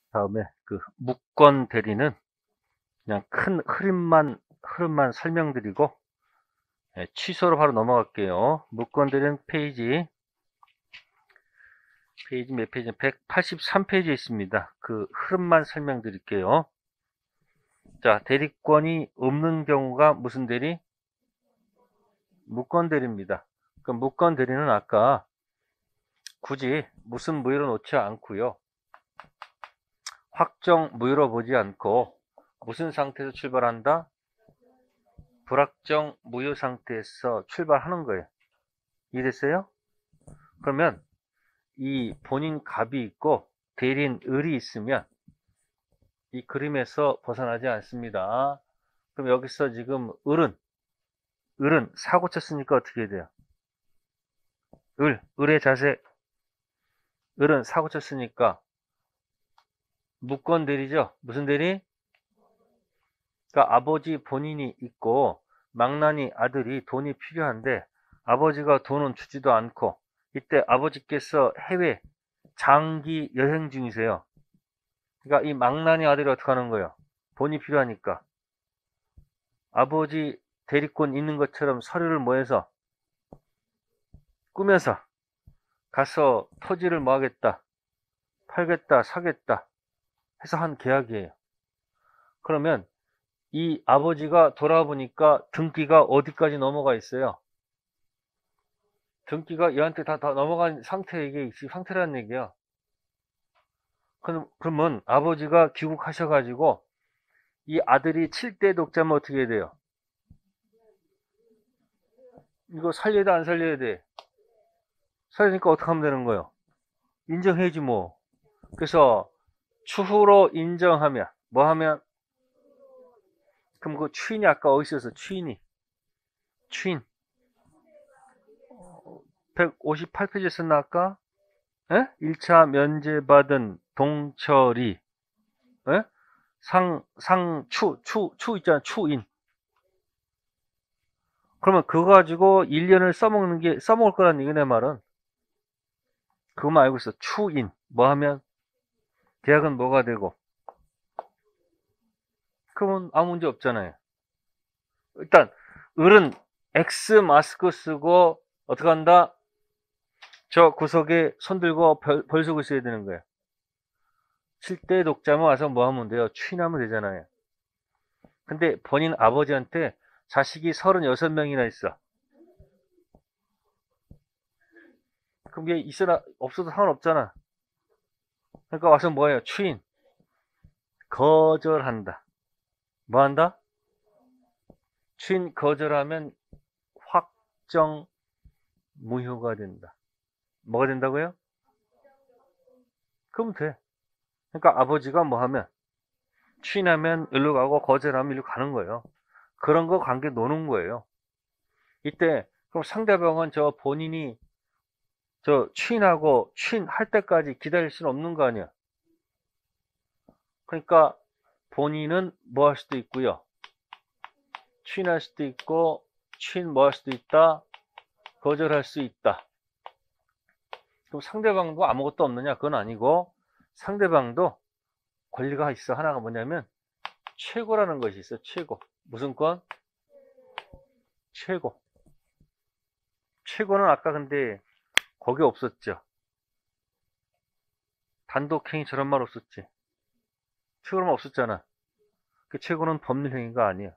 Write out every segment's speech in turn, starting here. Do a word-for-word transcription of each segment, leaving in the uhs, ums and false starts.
다음에 그 무권 대리는 그냥 큰 흐름만 흐름만 설명드리고 예, 취소로 바로 넘어갈게요. 무권 대리는 페이지 페이지 몇 페이지? 백팔십삼 페이지에 있습니다. 그 흐름만 설명드릴게요. 자, 대리권이 없는 경우가 무슨 대리? 무권 대리입니다. 그 무권 대리는 아까 굳이 무슨 무효로 놓지 않고요. 확정 무효로 보지 않고 무슨 상태에서 출발한다? 불확정 무효 상태에서 출발하는 거예요. 이해됐어요? 그러면 이 본인 갑이 있고 대리인 을이 있으면 이 그림에서 벗어나지 않습니다. 그럼 여기서 지금 을은 을은 사고 쳤으니까 어떻게 해야 돼요? 을, 을의 자세. 을은 사고 쳤으니까 무권 대리죠. 무슨 대리? 그러니까 아버지 본인이 있고 망나니 아들이 돈이 필요한데 아버지가 돈은 주지도 않고 이때 아버지께서 해외 장기 여행 중이세요. 그러니까 이 망나니 아들이 어떻게 하는 거예요? 돈이 필요하니까 아버지 대리권 있는 것처럼 서류를 모해서 꾸며서 가서 토지를 뭐 하겠다, 팔겠다, 사겠다 해서 한 계약이에요. 그러면 이 아버지가 돌아보니까 등기가 어디까지 넘어가 있어요? 등기가 얘한테 다, 다 넘어간 상태, 이게 상태라는 얘기야. 그럼, 그러면 아버지가 귀국하셔가지고 이 아들이 칠 대 독자면 어떻게 해야 돼요? 이거 살려야 돼, 안 살려야 돼? 살리니까 어떻게 하면 되는 거예요? 인정해야지 뭐. 그래서 추후로 인정하면 뭐 하면? 그럼 그 추인이 아까 어디 있어서 추인이 추인 백오십팔 페이지에 썼나 아까? 에? 일 차 면제받은 동철이 에? 상, 상, 추, 추, 추 있잖아, 추인. 그러면 그거 가지고 일 년을 써먹는 게, 써먹을 거라는 얘기, 내 말은. 그거만 알고 있어. 추인. 뭐 하면? 계약은 뭐가 되고? 그러면 아무 문제 없잖아요. 일단, 을은 X 마스크 쓰고, 어떻게 한다? 저 구석에 손 들고 벌, 벌 쓰고 있어야 되는 거예요. 칠 대 독자만 와서 뭐 하면 돼요? 추인하면 되잖아요. 근데 본인 아버지한테 자식이 서른여섯 명이나 있어. 그럼 얘 있어나, 없어도 상관없잖아. 그러니까 와서 뭐예요? 추인. 거절한다. 뭐 한다? 추인 거절하면 확정 무효가 된다. 뭐가 된다고요? 그럼 돼. 그러니까 아버지가 뭐 하면 추인하면 일로 가고 거절하면 일로 가는 거예요. 그런 거 관계 노는 거예요. 이때 그럼 상대방은 저 본인이 저 추인하고 추인할 때까지 기다릴 수는 없는 거 아니야. 그러니까 본인은 뭐 할 수도 있고요. 추인할 수도 있고 추인 뭐 할 수도 있다. 거절할 수 있다. 그럼 상대방도 아무것도 없느냐? 그건 아니고 상대방도 권리가 있어. 하나가 뭐냐면 최고라는 것이 있어. 최고. 무슨 권? 최고. 최고는 아까 근데 거기 없었죠. 단독행위 저런 말 없었지. 최고는 없었잖아. 그 최고는 법률행위가 아니야.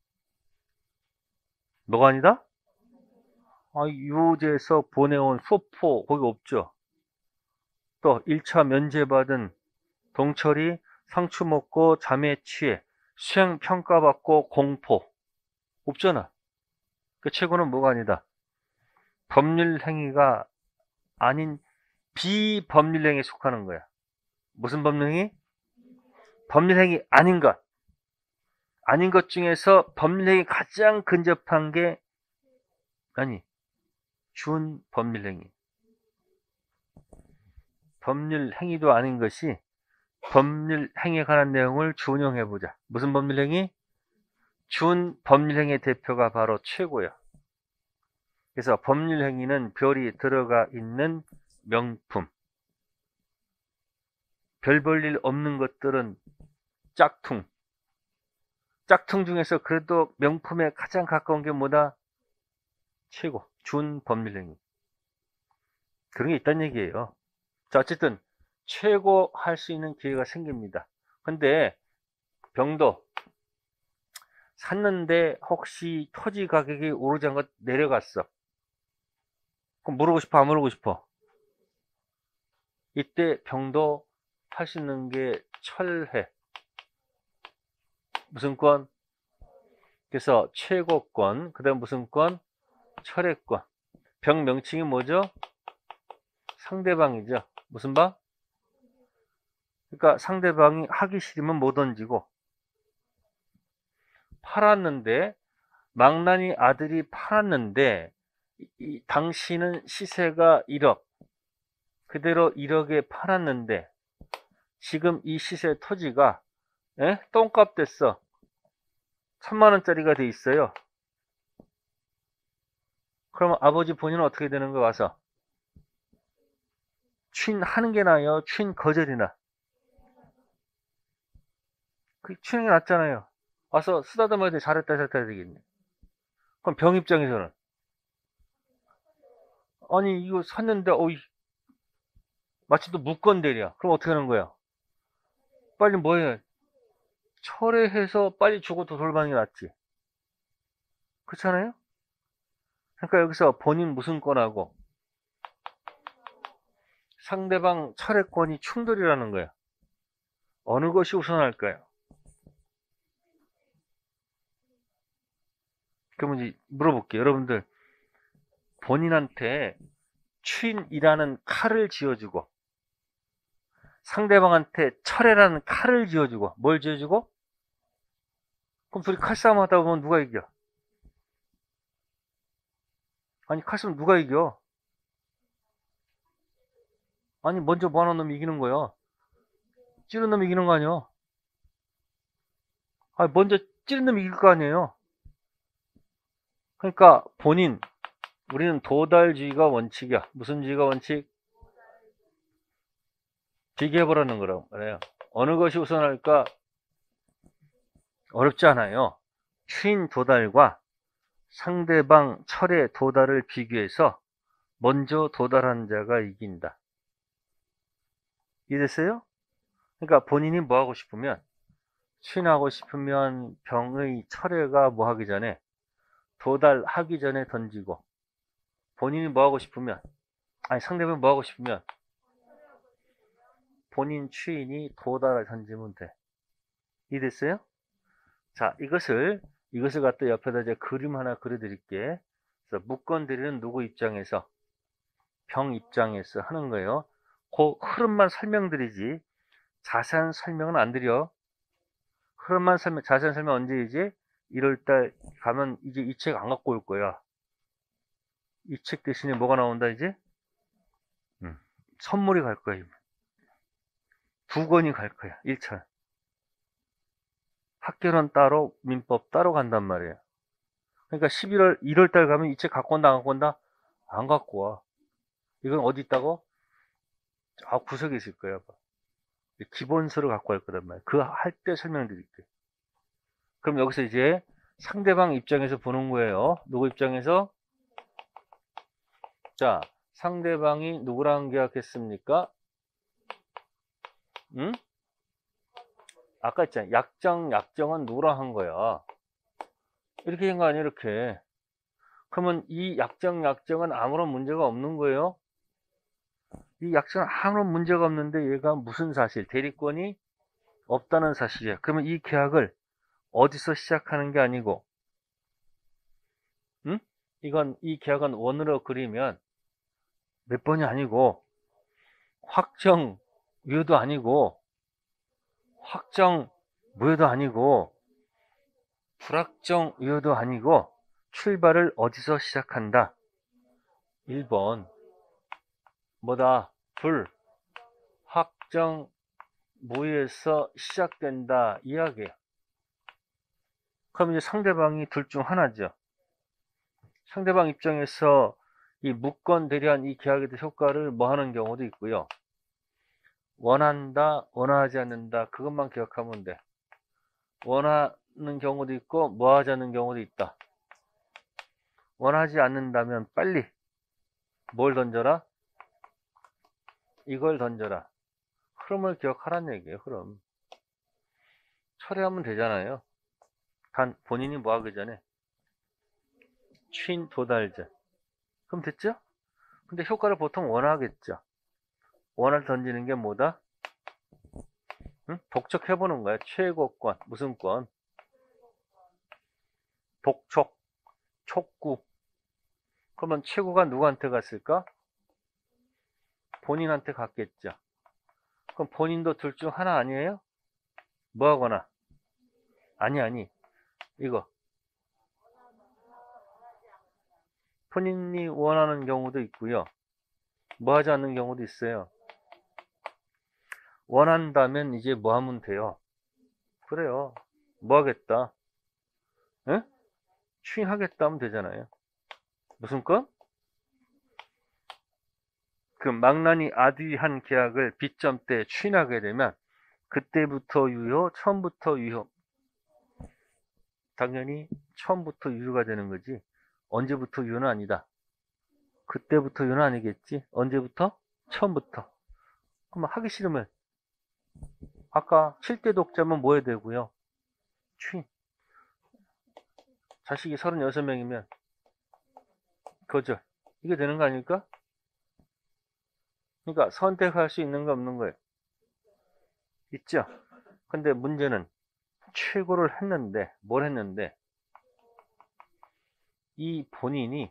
뭐가 아니다? 아, 유죄에서 보내온 소포 거기 없죠. 또 일 차 면제받은 동철이 상추 먹고 잠에 취해 수행 평가받고 공포 없잖아. 그 최고는 뭐가 아니다. 법률 행위가 아닌 비법률 행위에 속하는 거야. 무슨 법률 행위? 법률 행위 아닌 것. 아닌 것 중에서 법률 행위 가장 근접한 게 아니 준 법률 행위. 법률 행위도 아닌 것이 법률 행위에 관한 내용을 준용해 보자. 무슨 법률 행위? 준 법률 행위의 대표가 바로 최고야. 그래서 법률 행위는 별이 들어가 있는 명품. 별 볼 일 없는 것들은 짝퉁. 짝퉁 중에서 그래도 명품에 가장 가까운 게 뭐다? 최고. 준법률행위. 그런 게 있다는 얘기예요. 자, 어쨌든 최고 할 수 있는 기회가 생깁니다. 근데 병도 샀는데 혹시 토지 가격이 오르지 않고 내려갔어. 그럼 물어보고 싶어, 안 물어보고 싶어? 이때 병도 할 수 있는 게 철회. 무슨 권? 그래서 최고권, 그 다음 무슨 권? 철회권. 병 명칭이 뭐죠? 상대방이죠. 무슨 방? 그러니까 상대방이 하기 싫으면 못 던지고, 팔았는데 망나니 아들이 팔았는데 이, 이, 당신은 시세가 일억, 그대로 일억에 팔았는데 지금 이 시세 토지가 에? 똥값 됐어. 천만 원짜리가 돼 있어요. 그러면 아버지 본인은 어떻게 되는 거야? 와서 추인하는 게 나아요? 추인 거절이나? 그 추인이 낫잖아요. 와서 쓰다듬어야 돼. 잘했다 잘했다 해야 되겠네. 그럼 병 입장에서는 아니 이거 샀는데 어이 마침 또 무건대리야. 그럼 어떻게 하는 거야? 빨리 뭐해? 철회해서 빨리 주고 더 돌반이 낫지. 그렇잖아요? 그러니까 여기서 본인 무슨 권하고 상대방 철회권이 충돌이라는 거야. 어느 것이 우선할까요? 그러면 이제 물어볼게요. 여러분들 본인한테 추인이라는 칼을 쥐어주고 상대방한테 철회라는 칼을 쥐어주고 뭘 쥐어주고? 그럼 둘이 칼싸움 하다 보면 누가 이겨? 아니 칼싸움 누가 이겨? 아니 먼저 뭐 하는 놈이 이기는 거야. 찌른 놈이 이기는 거 아니야. 아니 먼저 찌른 놈이 이길 거 아니에요. 그러니까 본인 우리는 도달주의가 원칙이야. 무슨 주의가 원칙? 비교해보라는 거라고 그래요. 어느 것이 우선할까? 어렵지 않아요. 추인 도달과 상대방 철의 도달을 비교해서 먼저 도달한 자가 이긴다. 이해됐어요? 그러니까 본인이 뭐 하고 싶으면 추인하고 싶으면 병의 철회가 뭐 하기 전에 도달하기 전에 던지고 본인이 뭐 하고 싶으면 아니 상대방이 뭐 하고 싶으면 본인 추인이 도달을 던지면 돼. 이해됐어요? 자, 이것을 이것을 갖다 옆에다 이제 그림 하나 그려드릴게. 그래서 무건드리는 누구 입장에서 병 입장에서 하는 거예요. 그 흐름만 설명드리지 자세한 설명은 안 드려. 흐름만 설명, 자세한 설명 언제이지? 일월달 가면 이제 이 책 안 갖고 올 거야. 이 책 대신에 뭐가 나온다 이제? 음, 선물이 갈 거야. 두 권이 갈 거야. 일 차. 학교는 따로, 민법 따로 간단 말이에요. 그러니까 십일월, 일월달 가면 이 책 갖고 온다, 안 갖고 온다? 안 갖고 와. 이건 어디 있다고? 아, 구석에 있을 거야. 기본서를 갖고 갈 거란 말이야. 그 할 때 설명드릴게. 그럼 여기서 이제 상대방 입장에서 보는 거예요. 누구 입장에서? 자, 상대방이 누구랑 계약했습니까? 응? 아까 했잖아. 약정, 약정은 누구랑 한 거야? 이렇게 된 거 아니야, 이렇게. 그러면 이 약정, 약정은 아무런 문제가 없는 거예요? 이 약정은 아무런 문제가 없는데 얘가 무슨 사실? 대리권이 없다는 사실이야. 그러면 이 계약을 어디서 시작하는 게 아니고, 응? 이건, 이 계약은 원으로 그리면 몇 번이 아니고, 확정, 유효도 아니고, 확정, 무효도 아니고, 불확정, 유효도 아니고, 출발을 어디서 시작한다? 일 번, 뭐다? 불, 확정, 무효에서 시작된다. 이야기예요. 그럼 이제 상대방이 둘 중 하나죠. 상대방 입장에서 이 무건 대리한 이 계약에 대한 효과를 뭐 하는 경우도 있고요. 원한다, 원하지 않는다. 그것만 기억하면 돼. 원하는 경우도 있고 뭐하지 않는 경우도 있다. 원하지 않는다면 빨리 뭘 던져라? 이걸 던져라. 흐름을 기억하란 얘기예요. 흐름. 처리하면 되잖아요. 단 본인이 뭐하기 전에 취인 도달전. 그럼 됐죠? 근데 효과를 보통 원하겠죠. 원을 던지는 게 뭐다? 응? 독촉해보는 거야. 최고권. 무슨 권? 독촉. 촉구. 그러면 최고가 누구한테 갔을까? 본인한테 갔겠죠. 그럼 본인도 둘 중 하나 아니에요? 뭐 하거나? 아니, 아니. 이거. 본인이 원하는 경우도 있고요. 뭐 하지 않는 경우도 있어요. 원한다면 이제 뭐 하면 돼요? 그래요. 뭐 하겠다? 응? 추인하겠다 하면 되잖아요. 무슨 건? 그 망나니 아뒤한 계약을 비점 때 추인하게 되면 그때부터 유효, 처음부터 유효. 당연히 처음부터 유효가 되는 거지. 언제부터 유효는 아니다. 그때부터 유효는 아니겠지. 언제부터? 처음부터. 그럼 하기 싫으면 아까 칠 대 독자면 뭐 해야 되고요? 추인. 자식이 서른여섯 명이면 거절. 이게 되는 거 아닐까? 그러니까 선택할 수 있는 거 없는 거예요. 있죠? 근데 문제는 최고를 했는데 뭘 했는데 이 본인이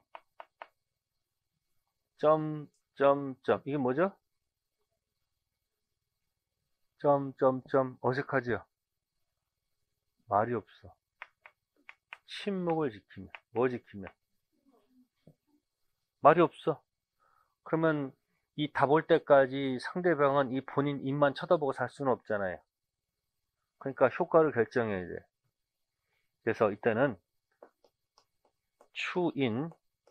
점, 점, 점 이게 뭐죠? 점, 점, 점 어색하죠? 말이 없어. 침묵을 지키면 뭐 지키면 말이 없어. 그러면 이 답 올 때까지 상대방은 이 본인 입만 쳐다보고 살 수는 없잖아요. 그러니까 효과를 결정해야 돼. 그래서 이때는 추인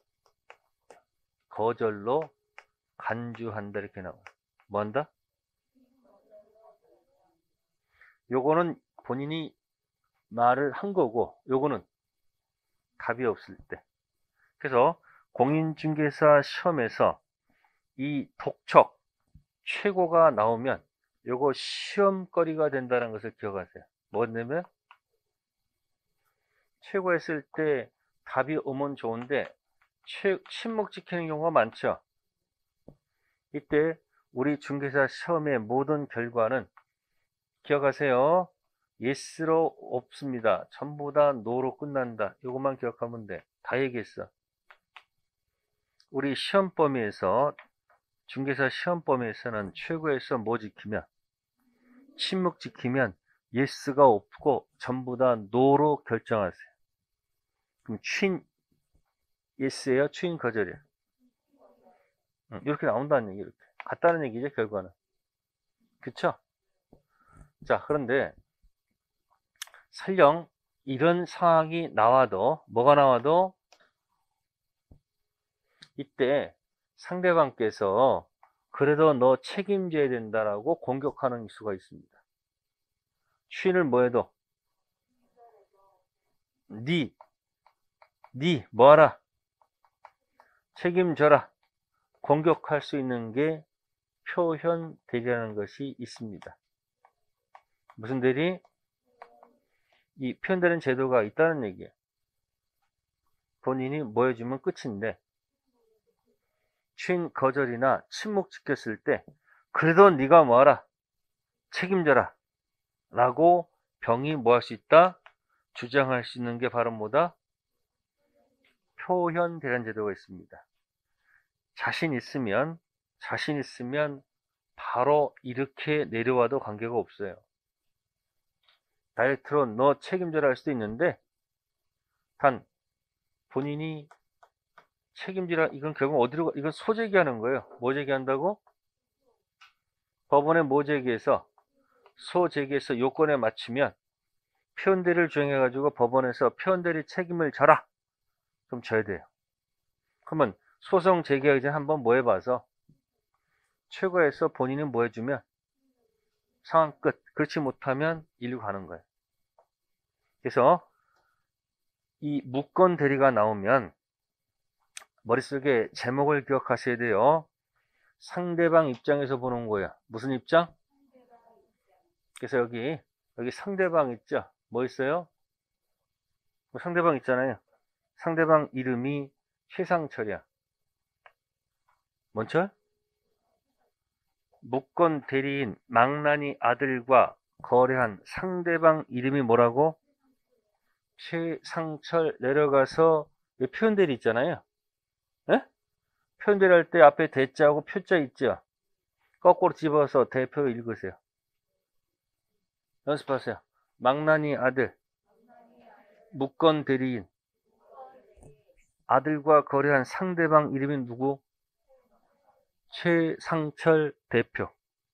거절로 간주한다 이렇게 나와요. 뭐 한다? 요거는 본인이 말을 한 거고 요거는 답이 없을 때. 그래서 공인중개사 시험에서 이 독촉 최고가 나오면 요거 시험거리가 된다는 것을 기억하세요. 뭐냐면 최고 했을 때 답이 오면 좋은데 최, 침묵 지키는 경우가 많죠. 이때 우리 중개사 시험의 모든 결과는 기억하세요. yes로 없습니다. 전부 다 no로 끝난다. 이것만 기억하면 돼. 다 얘기했어. 우리 시험 범위에서 중개사 시험 범위에서는 최고에서 뭐 지키면 침묵 지키면 yes가 없고 전부 다 no로 결정하세요. 그럼 추인 yes예요? 추인 거절이에요? 응, 이렇게 나온다는 얘기 이렇게 같다는 얘기죠 결과는. 그쵸? 자 그런데 설령 이런 상황이 나와도 뭐가 나와도 이때 상대방께서 그래도 너 책임져야 된다라고 공격하는 수가 있습니다. 추인을 뭐해도 니, 니 뭐하라 책임져라 공격할 수 있는 게 표현 대리라는 것이 있습니다. 무슨 대리? 이 표현되는 제도가 있다는 얘기예요. 본인이 뭐 해주면 끝인데 추인 거절이나 침묵 지켰을 때 그래도 네가 뭐하라 책임져라 라고 병이 뭐 할 수 있다? 주장할 수 있는 게 바로 뭐다? 표현 대란 제도가 있습니다. 자신 있으면 자신 있으면 바로 이렇게 내려와도 관계가 없어요. 다이렉트로 너 책임져라 할 수도 있는데 단 본인이 책임지라 이건 결국 어디로 가? 이건 소제기하는 거예요. 뭐 제기한다고? 법원에 뭐 제기해서 소제기해서 요건에 맞추면 표현대리를 주행해 가지고 법원에서 표현대리 책임을 져라. 그럼 져야 돼요. 그러면 소송 제기하기 전에 한번 뭐 해봐서 최고에서 본인은 뭐 해주면 상황 끝. 그렇지 못하면 일로 가는 거예요. 그래서 이 무건 대리가 나오면 머릿속에 제목을 기억하셔야 돼요. 상대방 입장에서 보는 거예요. 무슨 입장? 그래서 여기 여기 상대방 있죠? 뭐 있어요? 뭐 상대방 있잖아요. 상대방 이름이 최상철이야. 뭔 철? 무건 대리인 망나니 아들과 거래한 상대방 이름이 뭐라고? 최상철. 내려가서 표현 대리 있잖아요. 예? 표현 대리 할 때 앞에 대자하고 표자 있죠? 거꾸로 집어서 대표 읽으세요. 연습하세요. 망나니 아들, 무건 대리인, 아들과 거래한 상대방 이름이 누구? 최상철 대표.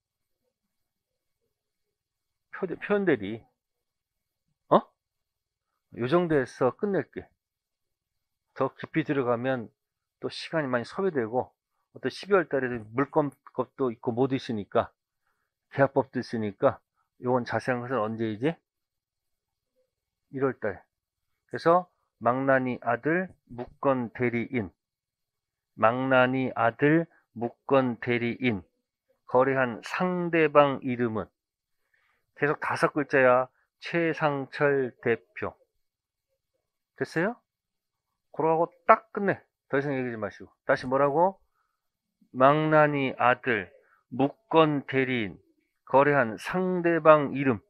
표, 표현 대리. 어? 요 정도에서 끝낼게. 더 깊이 들어가면 또 시간이 많이 소비되고, 또 십이월 달에도 물건법도 있고 모두 있으니까, 계약법도 있으니까, 요건 자세한 것은 언제이지? 일월 달. 그래서 망나니 아들, 무건 대리인. 망나니 아들, 무건 대리인. 거래한 상대방 이름은 계속 다섯 글자야. 최상철 대표. 됐어요? 그러고 딱 끝내. 더 이상 얘기하지 마시고. 다시 뭐라고? 망나니 아들, 무건 대리인, 거래한 상대방 이름,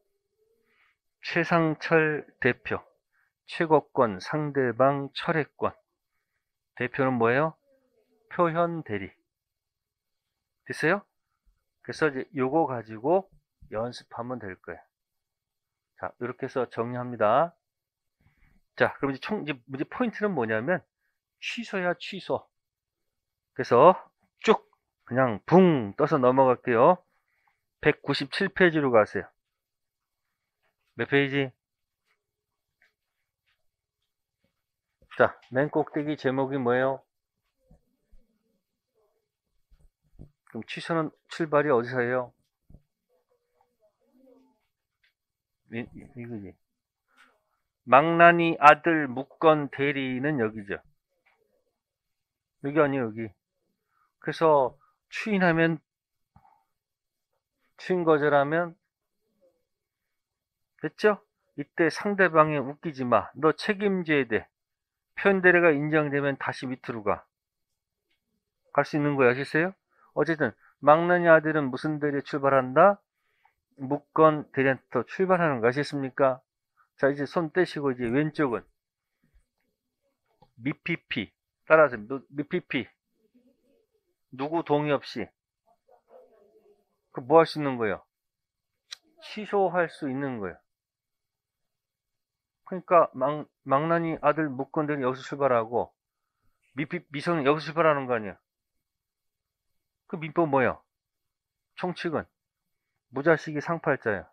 최상철 대표. 최고권 상대방 철회권. 대표는 뭐예요? 표현 대리. 됐어요? 그래서 이제 요거 가지고 연습하면 될 거예요. 자, 이렇게 해서 정리합니다. 자, 그럼 이제 총, 이제 문제 포인트는 뭐냐면, 취소야, 취소. 그래서 쭉 그냥 붕 떠서 넘어갈게요. 백구십칠 페이지로 가세요. 몇 페이지? 자, 맨 꼭대기 제목이 뭐예요? 그럼 취소는 출발이 어디서 해요? 이, 이거지. 망나니 아들 무건 대리는 여기죠. 여기 아니에요, 여기. 그래서 추인하면, 추인 거절하면, 됐죠? 이때 상대방이 웃기지 마. 너 책임져야 돼. 표현 대리가 인정되면 다시 밑으로 가. 갈 수 있는 거예요. 아시겠어요? 어쨌든 망나니 아들은 무슨 대리에 출발한다? 무건 대리한테 출발하는 거 아시겠습니까? 자, 이제 손 떼시고 이제 왼쪽은 미피피. 따라서 미피피. 누구 동의 없이. 그 뭐 할 수 있는 거예요? 취소할 수 있는 거예요. 그러니까 망, 망나니 아들 무건 대리 여기서 출발하고 미피, 미성은 여기서 출발하는 거 아니야. 그 민법 뭐예요? 총칙은 무자식이 상팔자야.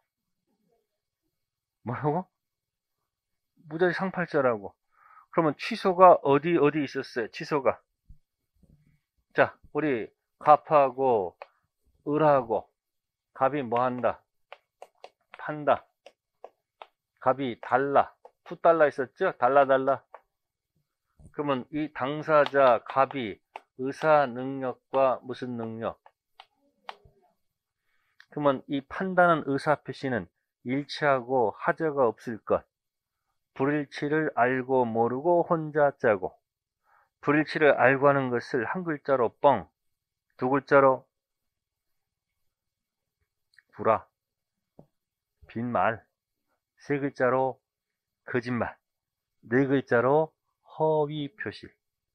뭐라고? 무자식 상팔자라고. 그러면 취소가 어디 어디 있었어요? 취소가. 자, 우리 갑하고 을하고 갑이 뭐 한다? 판다. 갑이 달라. 두 달러 있었죠? 달라 달라. 그러면 이 당사자 갑이 의사 능력과 무슨 능력? 그러면 이 판단은 의사 표시는 일치하고 하자가 없을 것. 불일치를 알고 모르고 혼자 짜고. 불일치를 알고 하는 것을 한 글자로 뻥, 두 글자로 구라, 빈말, 세 글자로 거짓말, 네 글자로 허위 표시.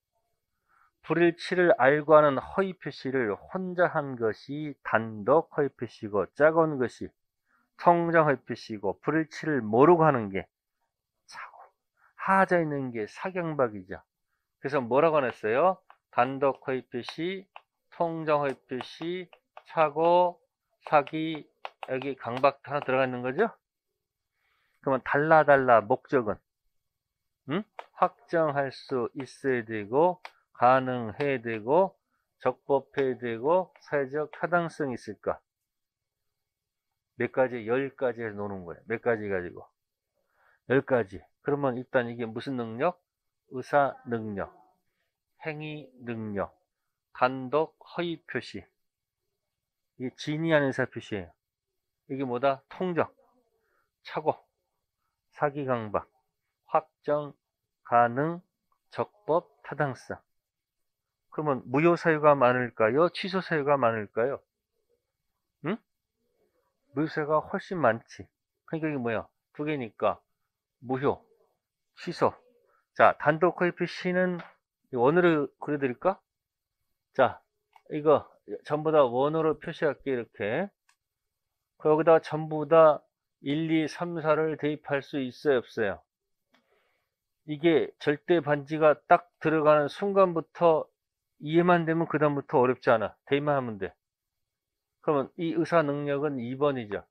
불일치를 알고 하는 허위 표시를 혼자 한 것이 단독 허위 표시고, 작은 것이 통장 허위 표시고, 불일치를 모르고 하는 게 사고, 하자 있는 게 사경박이죠. 그래서 뭐라고 하냈어요? 단독 허위 표시, 통장 허위 표시, 사고, 사기, 여기 강박 하나 들어가 있는 거죠? 그러면 달라 달라 목적은 응? 확정할 수 있어야 되고, 가능해야 되고, 적법해야 되고, 사회적 타당성이 있을까? 몇 가지? 열 가지 해서 노는 거예요. 몇 가지 가지고? 열 가지. 그러면 일단 이게 무슨 능력? 의사 능력, 행위 능력, 단독 허위 표시. 이게 진의한 의사 표시예요. 이게 뭐다? 통정, 착오, 사기 강박, 확정, 가능, 적법, 타당성. 그러면 무효 사유가 많을까요? 취소 사유가 많을까요? 응? 무효 사유가 훨씬 많지. 그러니까 이게 뭐야? 두 개니까 무효, 취소. 자, 단독 허위 표시는 원으로 그려드릴까? 자, 이거 전부 다 원으로 표시할게. 이렇게. 여기다 전부 다 일, 이, 삼, 사를 대입할 수 있어요, 없어요? 이게 절대 반지가 딱 들어가는 순간부터 이해만 되면 그 다음부터 어렵지 않아. 대입만 하면 돼. 그러면 이 의사 능력은 이 번이죠.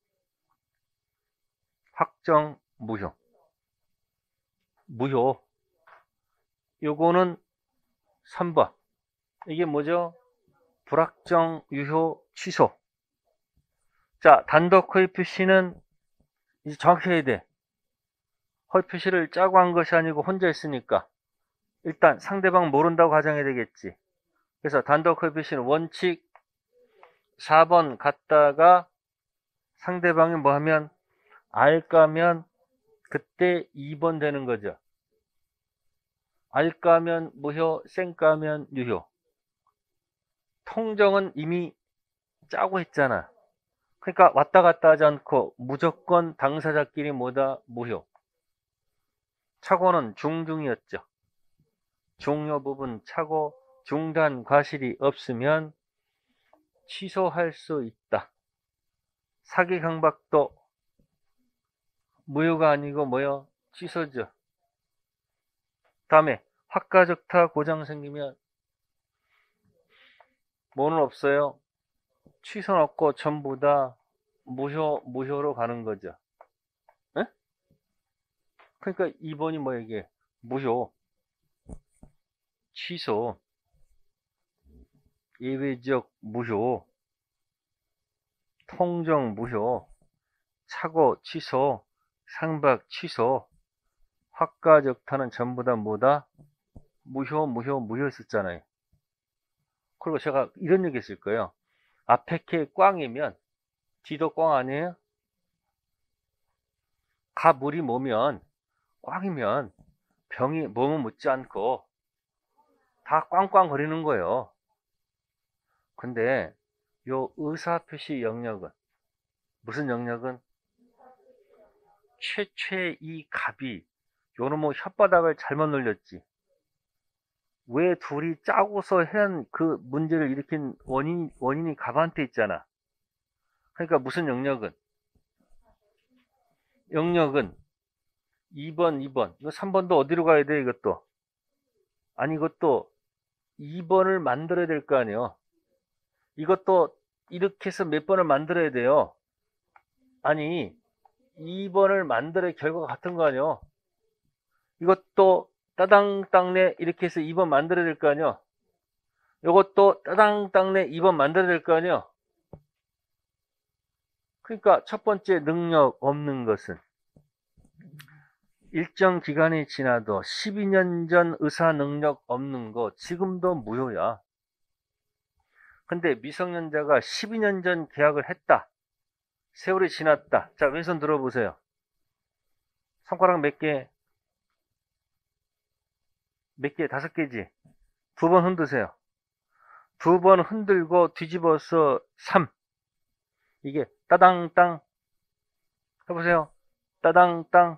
확정 무효. 무효. 요거는 삼 번. 이게 뭐죠? 불확정 유효 취소. 자, 단독 허위 표시는 이제 정확히 해야 돼. 허위 표시를 짜고 한 것이 아니고 혼자 했으니까 일단 상대방 모른다고 가정해야 되겠지. 그래서 단독 허위 표시는 원칙 사 번 갔다가 상대방이 뭐 하면 알까면 그때 이 번 되는 거죠. 알까면 무효, 쌩까면 유효. 통정은 이미 짜고 했잖아. 그러니까 왔다 갔다 하지 않고 무조건 당사자끼리 뭐다? 무효. 착오는 중중이었죠. 중요 부분 착오, 중단 과실이 없으면 취소할 수 있다. 사기 강박도 무효가 아니고 뭐요? 취소죠. 다음에 확가적타 고장 생기면 뭐는 없어요? 취소는 없고 전부 다 무효, 무효로 가는 거죠. 에? 그러니까 이 번이 뭐 이게? 무효, 취소, 예외적 무효, 통정 무효, 착오 취소, 상박 취소, 확가적타는 전부 다 뭐다? 무효, 무효, 무효였었잖아요. 그리고 제가 이런 얘기 했을 거예요. 앞에 게 꽝이면 뒤도 꽝 아니에요? 가 물이 뭐면 꽝이면 병이 몸을 묻지 않고 다 꽝꽝거리는 거예요. 근데 요 의사표시 영역은 무슨 영역은 최최 이 갑이 요놈의 혓바닥을 잘못 놀렸지. 왜 둘이 짜고서 한 그 문제를 일으킨 원인, 원인이 갑한테 있잖아. 그러니까 무슨 영역은 영역은 이 번, 이 번. 이거 삼 번도 어디로 가야 돼, 이것도? 아니, 이것도 이 번을 만들어야 될 거 아니에요. 이것도 이렇게 해서 몇 번을 만들어야 돼요. 아니, 이 번을 만들어야 결과가 같은 거 아니에요. 이것도 따당땅내 이렇게 해서 이 번 만들어야 될 거 아니에요. 이것도 따당땅내 이 번 만들어야 될 거 아니에요. 그러니까 첫 번째 능력 없는 것은 일정 기간이 지나도 십이 년 전 의사 능력 없는 거 지금도 무효야. 근데 미성년자가 십이 년 전 계약을 했다. 세월이 지났다. 자, 왼손 들어보세요. 손가락 몇 개? 몇 개? 다섯 개지? 두 번 흔드세요. 두 번 흔들고 뒤집어서 삼. 이게 따당땅. 해보세요. 따당땅.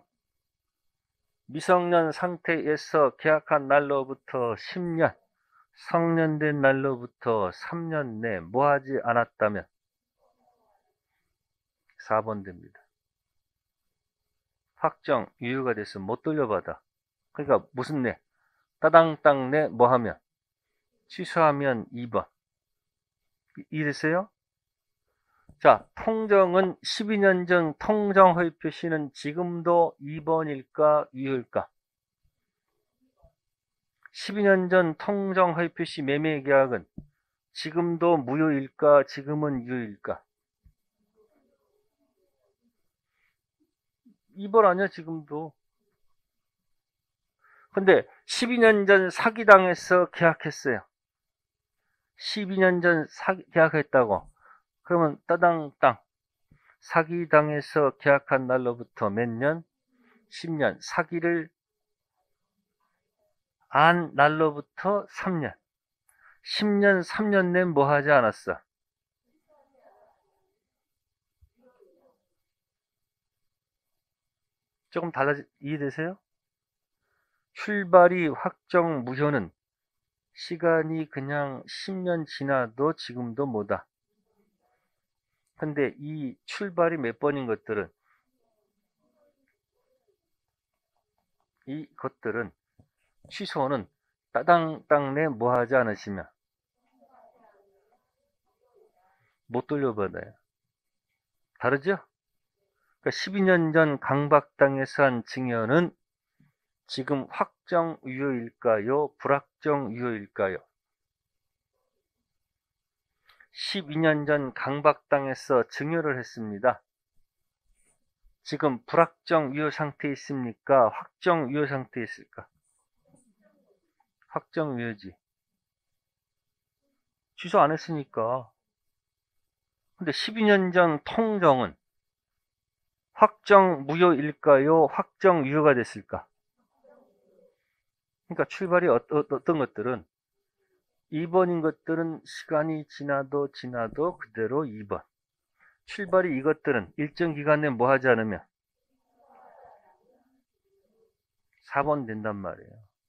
미성년 상태에서 계약한 날로부터 십 년, 성년된 날로부터 삼 년 내 뭐하지 않았다면 사 번 됩니다. 확정, 유효가 됐으면 못 돌려받아. 그러니까 무슨 내? 따당땅 내 뭐하면? 취소하면 이 번. 이해됐어요? 자, 통정은 십이 년 전 통정 허위 표시는 지금도 이 번일까 유효일까? 십이 년 전 통정 허위 표시 매매 계약은 지금도 무효일까 지금은 유효일까? 이 번 아니야, 지금도. 근데 십이 년 전 사기당해서 계약했어요. 십이 년 전 사기 계약했다고. 그러면 따당땅. 사기당해서 계약한 날로부터 몇 년? 십 년. 사기를 안 날로부터 삼 년. 십 년, 삼 년 내면 뭐 하지 않았어? 조금 달라지, 이해되세요? 출발이 확정 무효는 시간이 그냥 십 년 지나도 지금도 뭐다. 근데 이 출발이 몇 번인 것들은, 이 것들은 취소는 따당땅 내 뭐 하지 않으시면 못 돌려받아요. 다르죠? 그러니까 십이 년 전 강박당해서 한 증여는 지금 확정 유효일까요? 불확정 유효일까요? 십이 년 전 강박당해서 증여를 했습니다. 지금 불확정 유효 상태에 있습니까? 확정 유효 상태에 있을까? 확정 유효지. 취소 안 했으니까. 근데 십이 년 전 통정은 확정 무효일까요? 확정 유효가 됐을까? 그러니까 출발이 어, 어, 어떤 것들은 이 번인 것들은 시간이 지나도 지나도 그대로 이 번. 출발이 이것들은 일정 기간 내에 뭐 하지 않으면 사 번 된단 말이에요.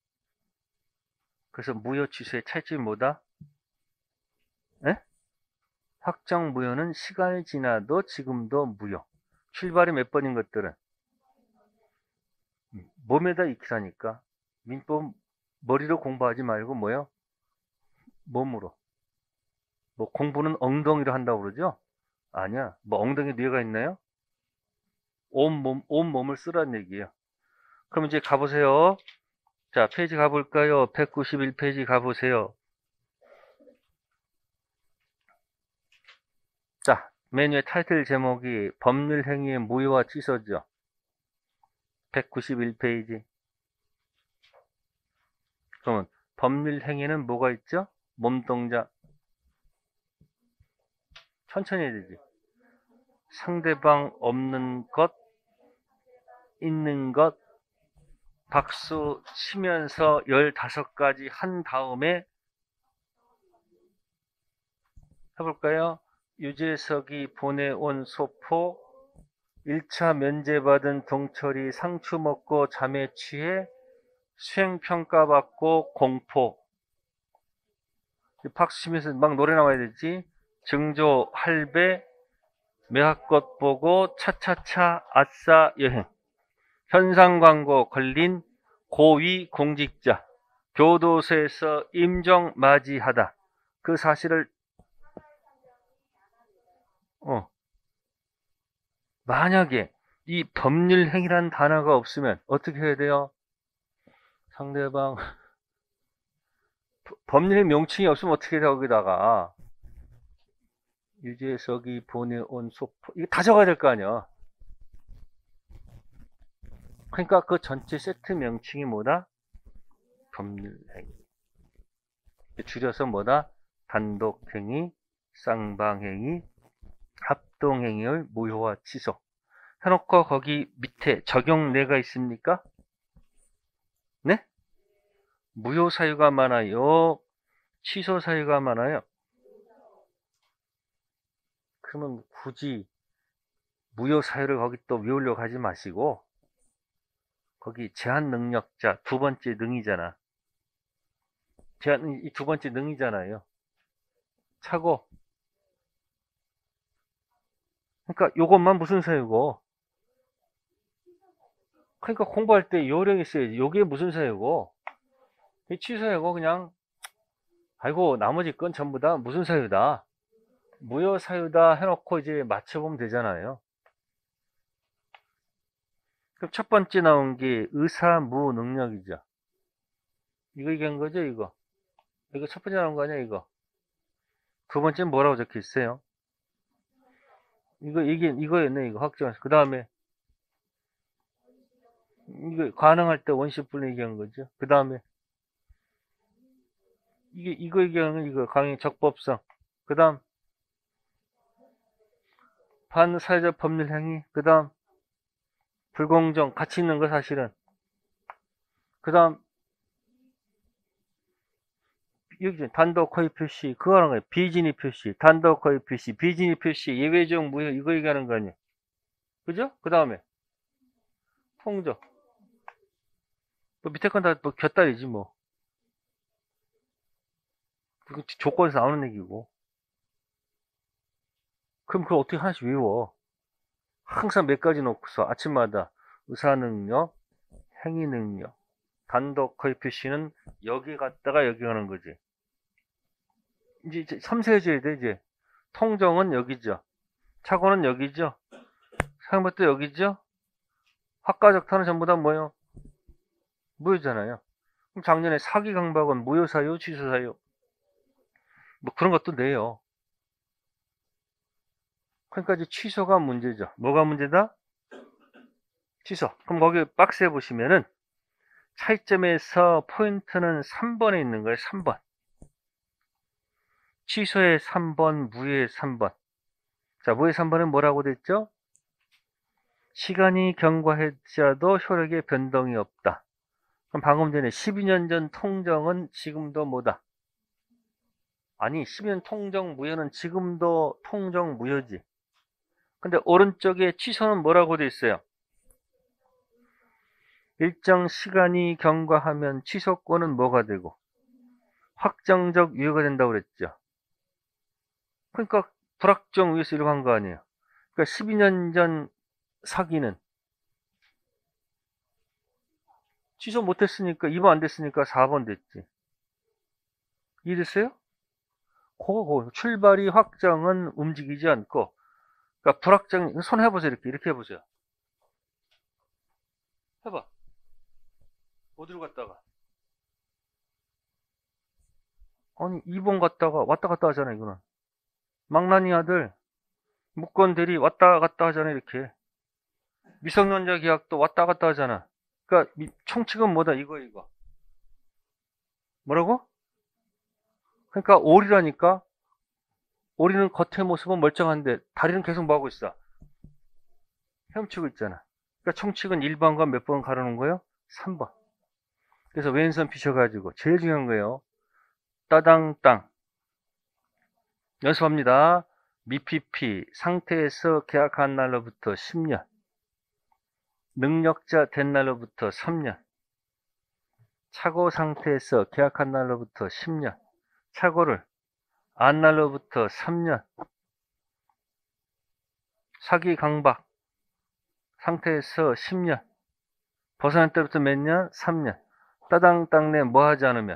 그래서 무효 취소의 차이점이 뭐다? 에? 확정 무효는 시간이 지나도 지금도 무효. 출발이 몇 번인 것들은 몸에다 익히라니까. 민법 머리로 공부하지 말고 뭐요? 몸으로. 뭐 공부는 엉덩이로 한다고 그러죠? 아니야. 뭐 엉덩이 뇌가 있나요? 온몸, 온몸을 쓰라는 얘기예요. 그럼 이제 가보세요. 자, 페이지 가볼까요? 백구십일 페이지 가보세요. 자, 메뉴의 타이틀 제목이 법률 행위의 무효와 취소죠. 백구십일 페이지. 그러면 법률 행위는 뭐가 있죠? 몸동작. 천천히 해야 되지. 상대방 없는 것, 있는 것, 박수 치면서 열다섯 가지 한 다음에 해볼까요? 유재석이 보내온 소포, 일 차 면제받은 동철이 상추 먹고 잠에 취해 수행평가 받고 공포. 박수 치면서 막 노래 나와야 되지. 증조 할배, 매화꽃 보고 차차차 아싸 여행. 현상 광고 걸린 고위 공직자. 교도소에서 임정 맞이하다. 그 사실을 어, 만약에 이 법률 행위라는 단어가 없으면 어떻게 해야 돼요? 상대방 법률의 명칭이 없으면 어떻게 해요? 거기다가 유재석이 보내온 소포 이거 다 적어야 될 거 아니야. 그러니까 그 전체 세트 명칭이 뭐다? 법률 행위. 줄여서 뭐다? 단독행위, 쌍방행위, 합동행위의 무효와 취소. 해놓고 거기 밑에 적용례가 있습니까? 네? 무효 사유가 많아요? 취소 사유가 많아요? 그러면 굳이 무효 사유를 거기 또 외우려고 하지 마시고 거기 제한 능력자 두 번째 능이잖아. 제한 이 두 번째 능이잖아요. 차고. 그러니까 요것만 무슨 사유고. 그러니까 공부할 때 요령이 있어야지. 요게 무슨 사유고. 이 취소하고 그냥 아이고 나머지 건 전부 다 무슨 사유다. 무효 사유다 해놓고 이제 맞춰보면 되잖아요. 그럼 첫 번째 나온 게 의사무능력이죠. 이거 얘기한 거죠, 이거. 이거 첫 번째 나온 거 아니야, 이거. 두 번째는 뭐라고 적혀 있어요? 이거, 이게, 이거였네, 이거 확정해서. 그 다음에, 이거 가능할 때 원시분리 얘기한 거죠. 그 다음에 이게 이거 얘기하는 이거 강의 적법성. 그 다음 반사회적 법률 행위. 그 다음 불공정 가치 있는 거 사실은. 그 다음 여기 단독 허위 표시 그거 하는 거예요. 비진입 표시 단독 허위 표시 비진입 표시 예외적 무효 이거 얘기하는 거 아니에요. 그죠? 그 다음에 통적 뭐 밑에 건 다 뭐 곁다리지 뭐. 그 조건에서 나오는 얘기고. 그럼 그걸 어떻게 하나씩 외워? 항상 몇 가지 놓고서 아침마다 의사능력, 행위능력, 단독 허위 표시는 여기 갔다가 여기 가는 거지. 이제 섬세해져야 돼, 이제. 통정은 여기죠. 착오는 여기죠. 사용법도 여기죠. 학과적타는 전부 다 뭐예요? 무효잖아요. 그럼 작년에 사기 강박은 무효사유, 취소사유. 뭐 그런 것도 내요. 그러니까 이제 취소가 문제죠. 뭐가 문제다? 취소. 그럼 거기 박스에 보시면은 차이점에서 포인트는 삼 번에 있는 거예요. 삼 번. 취소의 삼 번, 무효의 삼 번. 자, 무효의 삼 번은 뭐라고 됐죠? 시간이 경과했지라도 효력에 변동이 없다. 그럼 방금 전에 십이 년 전 통정은 지금도 뭐다? 아니, 십이 년 통정 무효는 지금도 통정 무효지. 근데 오른쪽에 취소는 뭐라고 돼 있어요? 일정 시간이 경과하면 취소권은 뭐가 되고 확정적 유효가 된다고 그랬죠. 그러니까 불확정 유효에서 이렇게 한 거 아니에요. 그러니까 십이 년 전 사기는 취소 못했으니까 이 번 안 됐으니까 사 번 됐지. 이해됐어요? 그거, 그거 출발이 확정은 움직이지 않고 그러니까 불확정 손 해보세요. 이렇게 이렇게 해보세요. 해봐. 어디로 갔다가 아니 이 번 갔다가 왔다 갔다 하잖아. 이거는 망나니 아들 무권 대리 왔다 갔다 하잖아. 이렇게 미성년자 계약도 왔다 갔다 하잖아. 그러니까 총칙은 뭐다? 이거 이거 뭐라고? 그러니까 오리라니까. 오리는 겉의 모습은 멀쩡한데 다리는 계속 뭐하고 있어? 헤엄치고 있잖아. 그러니까 총칙은 일 번과 몇 번 가르는 거예요? 삼 번. 그래서 왼손 피셔가지고 제일 중요한 거예요. 따당땅 연습합니다. 미피피 상태에서 계약한 날로부터 십 년 능력자 된 날로부터 삼 년 착오 상태에서 계약한 날로부터 십 년 착오를 안 날로부터 삼 년 사기 강박 상태에서 십 년 벗어날 때부터 몇 년? 삼 년 따당땅 내 뭐 하지 않으면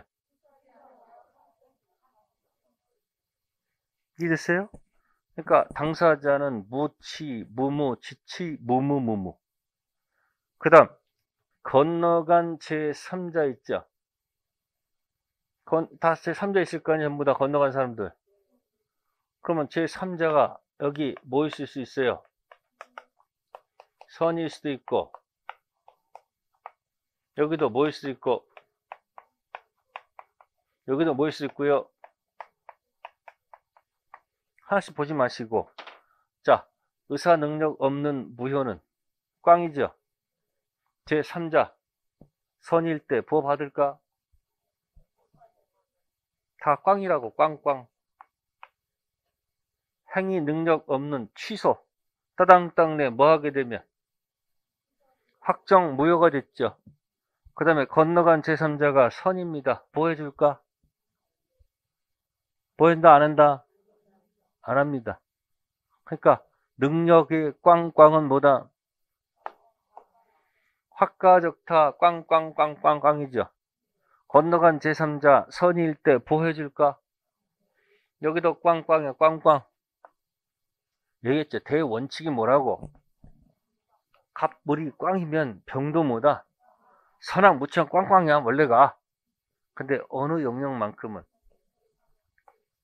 이해됐어요? 그러니까 당사자는 무치, 무무, 지치, 무무무무 그 다음 건너간 제삼 자 있죠? 건, 다 제삼 자 있을 거 아니에요? 전부 다 건너간 사람들. 그러면 제삼 자가 여기 뭐 있을 수 있어요? 선일 수도 있고 여기도 뭐일 수도 있고 여기도 뭐일 수도 있고요. 하나씩 보지 마시고 자 의사 능력 없는 무효는 꽝이죠. 제삼 자 선일 때 보호 받을까? 다 꽝이라고. 꽝꽝. 행위 능력 없는 취소 따당땅 내 뭐 하게 되면 확정 무효가 됐죠. 그 다음에 건너간 제삼 자가 선입니다. 보호해줄까? 보호한다 안 한다? 안 합니다. 그러니까 능력의 꽝꽝은 뭐다? 확가적타 꽝꽝꽝꽝꽝이죠. 건너간 제삼 자 선일 때 보호해줄까? 여기도 꽝꽝이야. 꽝꽝. 얘기했죠. 대원칙이 뭐라고? 갑물이 꽝이면 병도 뭐다? 선악 무청 꽝꽝이야 원래가. 근데 어느 영역만큼은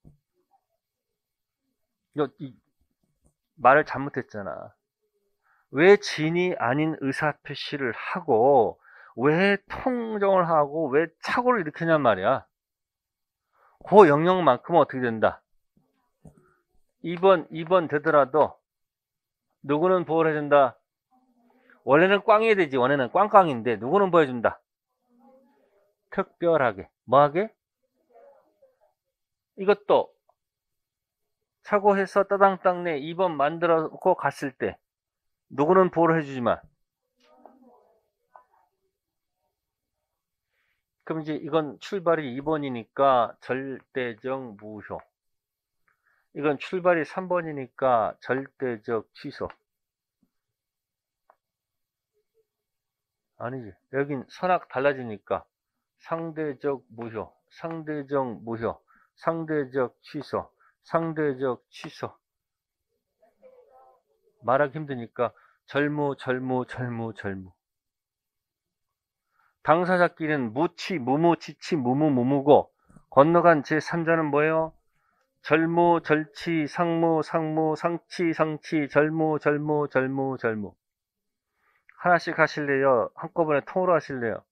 이, 말을 잘못했잖아. 왜 진이 아닌 의사표시를 하고 왜 통정을 하고 왜 착오를 일으키냔 말이야. 그 영역만큼은 어떻게 된다? 이 번, 이 번 되더라도 누구는 보호를 해준다? 원래는 꽝이 되지. 원래는 꽝꽝인데 누구는 보여준다? 특별하게. 뭐하게? 이것도 착오해서 따당땅내 이 번 만들어고 갔을 때 누구는 보호를 해주지만 그럼 이제 이건 출발이 이 번이니까 절대적 무효. 이건 출발이 삼 번이니까 절대적 취소. 아니지. 여긴 선악 달라지니까 상대적 무효, 상대적 무효, 상대적 취소, 상대적 취소. 말하기 힘드니까 절무, 절무, 절무, 절무. 당사자끼리는 무치, 무무, 치치, 무무, 무무고 건너간 제삼자는 뭐예요? 절무, 절치, 상무, 상무, 상치, 상치, 절무, 절무, 절무, 절무. 하나씩 하실래요? 한꺼번에 통으로 하실래요?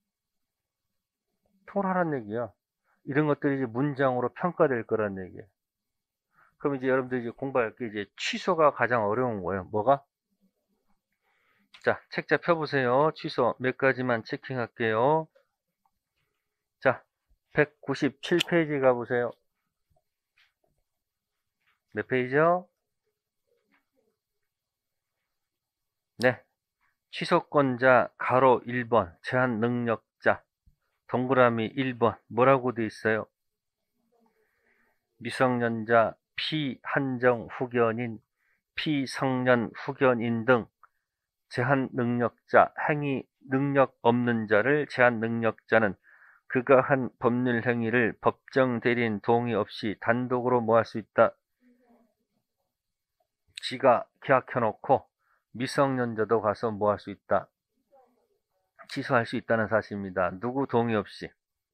통으로 얘기야. 이런 것들이 이제 문장으로 평가될 거란 얘기야. 그럼 이제 여러분들이 이제 공부할 게 이제 취소가 가장 어려운 거예요. 뭐가? 자, 책자 펴보세요. 취소 몇 가지만 체킹할게요. 자, 백구십칠 페이지 가보세요. 몇 페이지요? 네. 취소권자 가로 일 번 제한 능력자 동그라미 일 번 뭐라고 돼 있어요? 미성년자 피한정 후견인 피성년 후견인 등 제한 능력자 행위 능력 없는 자를 제한 능력자는 그가 한 법률 행위를 법정 대리인 동의 없이 단독으로 뭐 할 수 있다? 지가 계약해놓고 미성년자도 가서 뭐 할 수 있다? 취소할 수 있다는 사실입니다. 누구 동의 없이.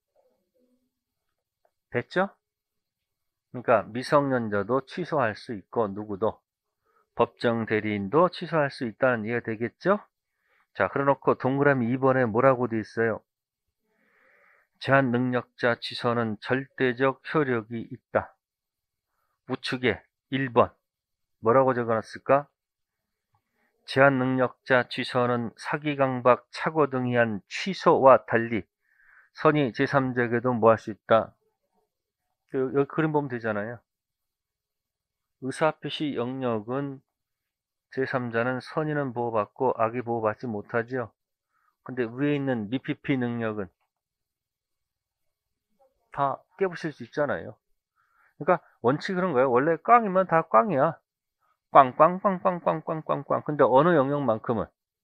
됐죠? 그러니까 미성년자도 취소할 수 있고 누구도 법정 대리인도 취소할 수 있다는 이해가 되겠죠? 자, 그래놓고 동그라미 이 번에 뭐라고 돼 있어요? 제한 능력자 취소는 절대적 효력이 있다. 우측에 일 번 뭐라고 적어놨을까? 제한 능력자 취소는 사기강박 착오 등이 한 취소와 달리 선의 제삼자에게도 뭐 할 수 있다? 여기 그림 보면 되잖아요. 의사표시 영역은 제삼자는 선의는 보호받고 악의 보호받지 못하죠. 근데 위에 있는 미피피 능력은 다 깨부실 수 있잖아요. 그러니까 원칙이 그런 거예요. 원래 꽝이면 다 꽝이야. 꽝꽝꽝꽝꽝꽝꽝꽝. 근데 어느 영역만큼은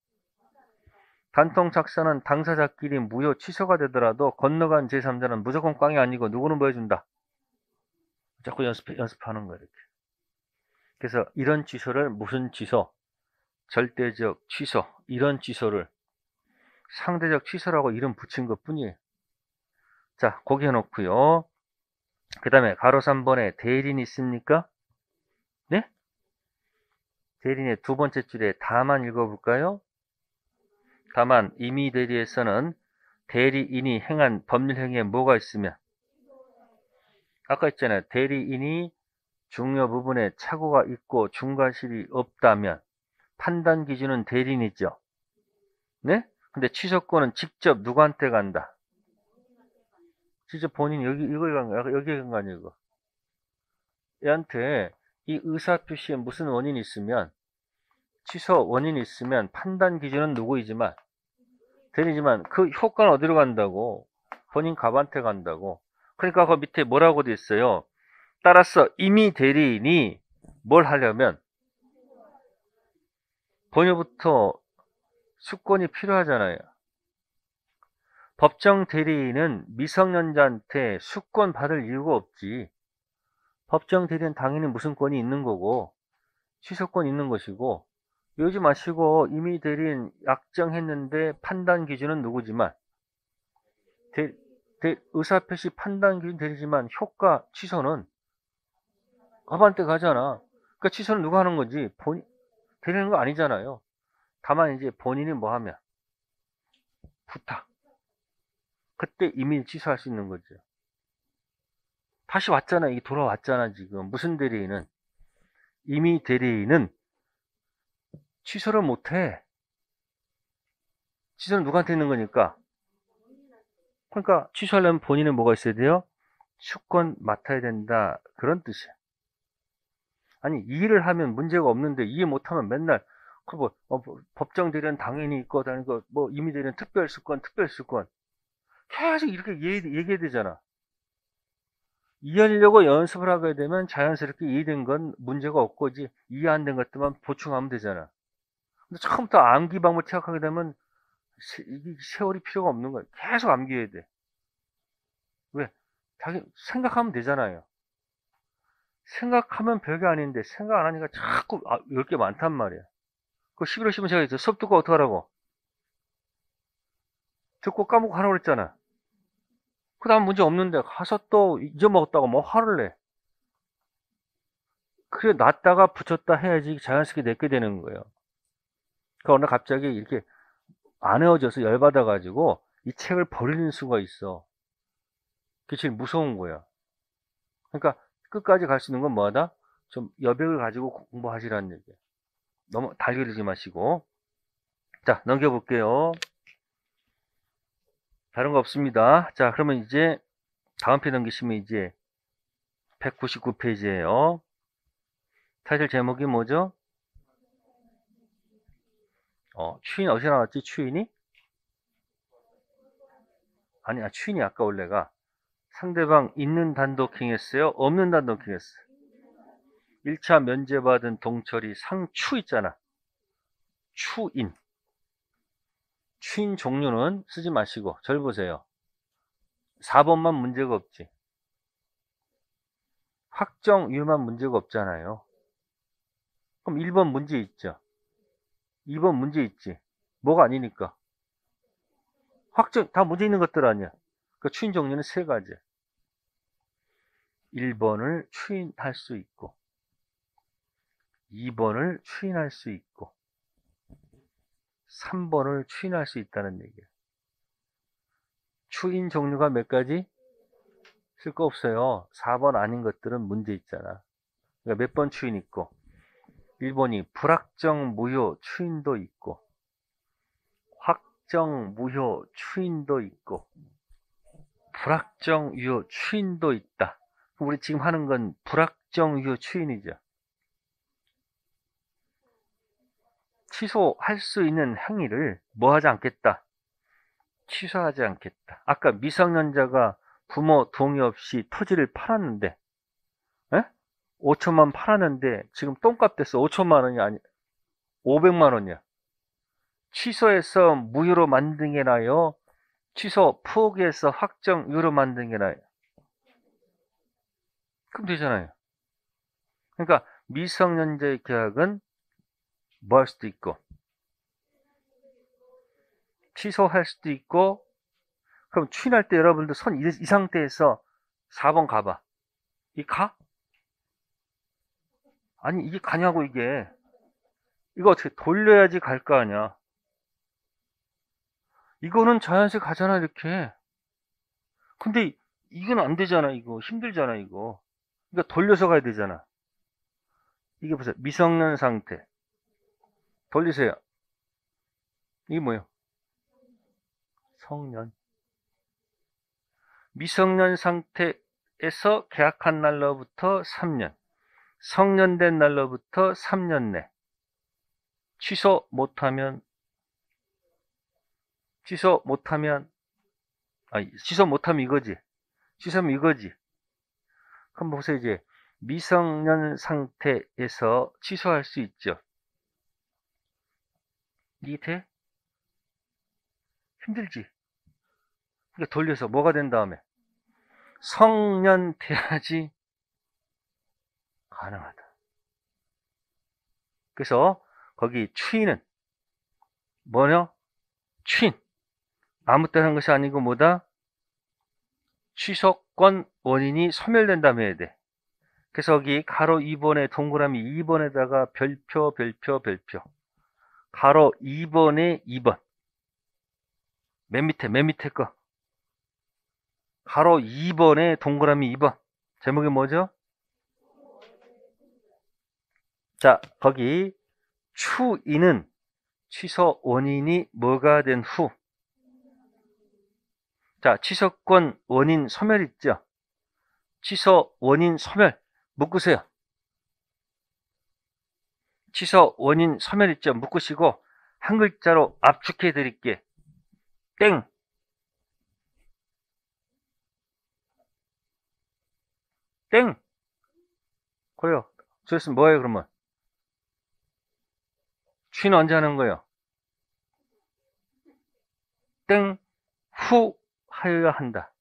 단통 작사는 당사자끼리 무효 취소가 되더라도 건너간 제삼자는 무조건 꽝이 아니고 누구는 보여준다. 자꾸 연습 연습하는 거예요. 이렇게. 그래서 이런 취소를 무슨 취소? 절대적 취소. 이런 취소를 상대적 취소라고 이름 붙인 것 뿐이에요. 자, 거기 해놓고요. 그 다음에 가로 삼 번에 대리인 있습니까? 네? 대리인의 두 번째 줄에 다만 읽어볼까요? 다만 임의 대리에서는 대리인이 행한 법률 행위에 뭐가 있으면 아까 있잖아요. 대리인이 중요 부분에 착오가 있고 중과실이 없다면 판단 기준은 대리인이죠. 네? 근데 취소권은 직접 누구한테 간다? 직접 본인 여기 이거에 간 거야. 여기에 간 거 아니에요, 이거. 얘한테 이 의사 표시에 무슨 원인이 있으면 취소 원인이 있으면 판단 기준은 누구이지만 대리지만 그 효과는 어디로 간다고? 본인 갑한테 간다고. 그러니까 그 밑에 뭐라고 돼 있어요? 따라서 임의 대리인이 뭘 하려면 본인부터 수권이 필요하잖아요. 법정 대리인은 미성년자한테 수권 받을 이유가 없지. 법정 대리인 당연히 무슨 권이 있는 거고 취소권 있는 것이고 이러지 마시고 임의 대리인 약정했는데 판단 기준은 누구지만 대, 대, 의사표시 판단 기준 대리지만 효과 취소는 갑한테 가잖아. 그러니까 취소는 누가 하는 거지? 본, 대리는 거 아니잖아요. 다만 이제 본인이 뭐 하면 부탁. 그때 이미 취소할 수 있는 거죠. 다시 왔잖아. 이게 돌아왔잖아, 지금. 무슨 대리인은? 이미 대리인은 취소를 못 해. 취소는 누구한테 있는 거니까? 그러니까 취소하려면 본인은 뭐가 있어야 돼요? 주권 맡아야 된다. 그런 뜻이야. 아니, 이해를 하면 문제가 없는데 이해 못하면 맨날 그 뭐, 어, 뭐, 법정 대리는 당연히 있고, 다니고 뭐 임의 대리는 특별수권, 특별수권 계속 이렇게 얘기, 얘기해야 되잖아. 이해하려고 연습을 하게 되면 자연스럽게 이해된 건 문제가 없고지 이해 안 된 것들만 보충하면 되잖아. 근데 처음부터 암기 방법 생각하게 되면 세, 이게 세월이 필요가 없는 거야. 계속 암기해야 돼. 왜? 자기 생각하면 되잖아요. 생각하면 별게 아닌데 생각 안 하니까 자꾸 아, 열 개 많단 말이야. 그 십일 월 십오 일 제가 수업 듣고 어떡하라고? 듣고 까먹고 하라고 그랬잖아. 그 다음 문제 없는데 가서 또 잊어먹었다고 뭐 화를 내. 그래 놨다가 붙였다 해야지 자연스럽게 내게 되는 거예요. 그러니까 어느 갑자기 이렇게 안 헤어져서 열받아가지고 이 책을 버리는 수가 있어. 그게 제일 무서운 거야. 그러니까 끝까지 갈 수 있는 건 뭐하다? 좀 여백을 가지고 공부하시라는 얘기야. 너무 달겨들지 마시고. 자, 넘겨볼게요. 다른 거 없습니다. 자, 그러면 이제 다음 페이지 넘기시면 이제 백구십구 페이지예요. 타이틀 제목이 뭐죠? 어, 추인 어디서 나왔지? 추인이? 아니야, 추인이 아까 원래가 상대방 있는 단독행 했어요? 없는 단독행 했어? 일 차 면제받은 동철이 상추 있잖아. 추인. 추인 종류는 쓰지 마시고 절 보세요. 사 번만 문제가 없지. 확정유효만 문제가 없잖아요. 그럼 일 번 문제 있죠. 이 번 문제 있지. 뭐가 아니니까. 확정, 다 문제 있는 것들 아니야. 그 추인 종류는 세 가지. 일 번을 추인할 수 있고, 이 번을 추인할 수 있고, 삼 번을 추인할 수 있다는 얘기예요. 추인 종류가 몇 가지? 쓸 거 없어요. 사 번 아닌 것들은 문제 있잖아. 그러니까 몇 번 추인 있고, 일 번이 불확정 무효 추인도 있고, 확정 무효 추인도 있고, 불확정 유효 추인도 있다. 우리 지금 하는 건 불확정 유효 추인이죠. 취소할 수 있는 행위를 뭐 하지 않겠다. 취소하지 않겠다. 아까 미성년자가 부모 동의 없이 토지를 팔았는데, 에? 오천만 팔았는데 지금 똥값 됐어. 오천만 원이 아니, 오백만 원이야. 취소해서 무효로 만든 게 나요? 취소 포기해서 확정 유효로 만든 게 나요? 그럼 되잖아요. 그러니까 미성년자의 계약은 뭐 할 수도 있고, 취소할 수도 있고, 그럼 추인할 때 여러분들 손 이 상태에서 사 번 가봐. 이 가? 아니, 이게 가냐고, 이게. 이거 어떻게 돌려야지 갈 거 아니야. 이거는 자연스럽게 가잖아, 이렇게. 근데 이건 안 되잖아, 이거. 힘들잖아, 이거. 그러니까 돌려서 가야 되잖아. 이게 보세요. 미성년 상태. 돌리세요. 이게 뭐예요? 성년. 미성년 상태에서 계약한 날로부터 삼 년. 성년된 날로부터 삼 년 내. 취소 못하면, 취소 못하면, 아니, 취소 못하면 이거지. 취소하면 이거지. 그럼 보세요, 이제. 미성년 상태에서 취소할 수 있죠. 이게 돼? 힘들지. 그러니까 돌려서 뭐가 된 다음에 성년 돼야지 가능하다. 그래서 거기 추인은 뭐냐? 추인. 아무 때나 한 것이 아니고 뭐다? 취소권 원인이 소멸된다면 해야 돼. 그래서 여기 가로 이 번에 동그라미 이 번에다가 별표, 별표, 별표. 가로 이 번에 이 번. 맨 밑에, 맨 밑에 거. 가로 이 번에 동그라미 이 번. 제목이 뭐죠? 자, 거기 추인은 취소 원인이 뭐가 된 후. 자, 취소권 원인 소멸 있죠? 취소 원인 소멸 묶으세요. 취소 원인 소멸 있죠? 묶으시고 한 글자로 압축해 드릴게. 땡. 땡. 그래요. 저랬으면 뭐예요, 그러면? 취는 언제 하는 거예요? 땡. 후 하여야 한다.